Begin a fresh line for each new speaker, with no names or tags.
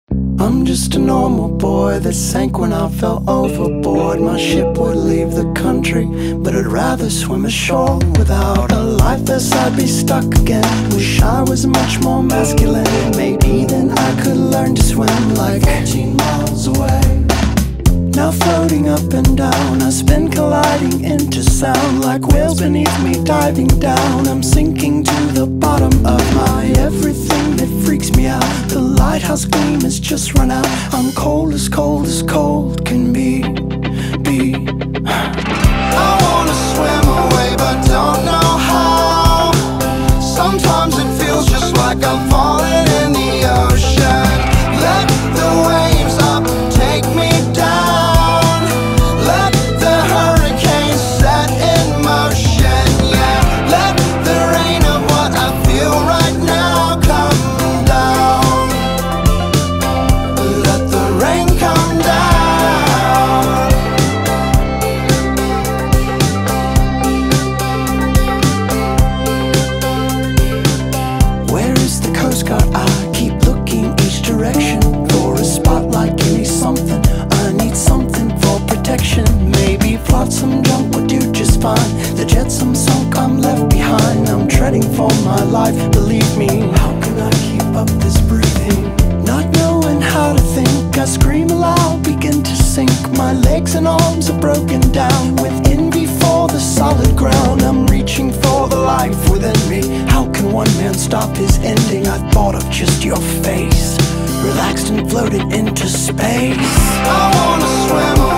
I'm just a normal boy that sank when I fell overboard. My ship would leave the country, but I'd rather swim ashore. Without a life vest I'd be stuck again. Wish I was much more masculine. Maybe then I could learn to swim like 14 miles away. Now floating up and down, I spin colliding into sound. Like whales beneath me diving down, I'm sinking to the bottom of my everything that freaks me out. The lighthouse gleam has just run out. I'm cold as cold can be. I wanna swim away but don't know how. Sometimes it feels just like I'm falling in the ocean. Let the waves up take me down. Let the hurricane set in motion. Yeah, let the rain of what I feel right now come down. Let the rain come down. Where is the Coast Guard? I keep looking each direction for a spotlight. Give me something, I need something for protection. Maybe flotsam junk would do just fine. The jetsam sunk, I'm left behind. I'm treading for my life, believe me. How can I keep up this breathing? Not knowing how to think, I scream aloud, begin to sink. My legs and arms are broken down with envy for the solid ground. I'm reaching for the life within me. How can one man stop his ending? I thought of just your face, relaxed and floated into space. I wanna swim away